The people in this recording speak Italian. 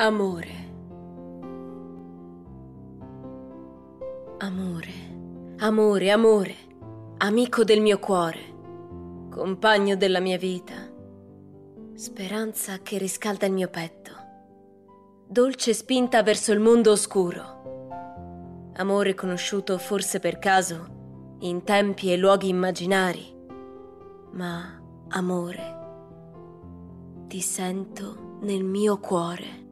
Amore. Amore, amore, amore, amico del mio cuore, compagno della mia vita, speranza che riscalda il mio petto, dolce spinta verso il mondo oscuro, amore conosciuto forse per caso in tempi e luoghi immaginari, ma amore, ti sento nel mio cuore.